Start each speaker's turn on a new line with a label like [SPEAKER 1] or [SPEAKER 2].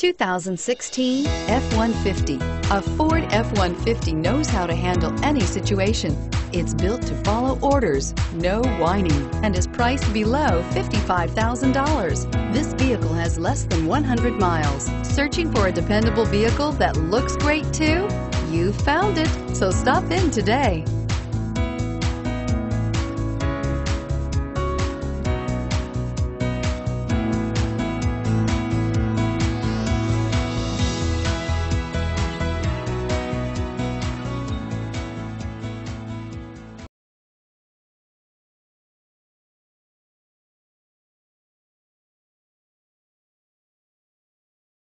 [SPEAKER 1] 2016 F-150. A Ford F-150 knows how to handle any situation. It's built to follow orders, no whining, and is priced below $55,000. This vehicle has less than 100 miles. Searching for a dependable vehicle that looks great too? You found it, so stop in today.